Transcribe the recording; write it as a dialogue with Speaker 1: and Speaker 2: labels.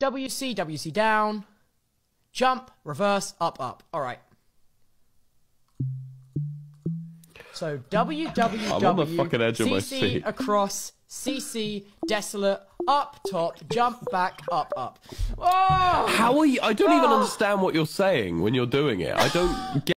Speaker 1: WC, WC down, jump, reverse, up, up. All right. So W, W,
Speaker 2: I'm
Speaker 1: W,
Speaker 2: on the fucking edge of my
Speaker 1: CC,
Speaker 2: seat.
Speaker 1: across, CC, desolate, up, top, jump, back, up, up. Oh!
Speaker 2: How are you? I don't even understand what you're saying when you're doing it. I don't get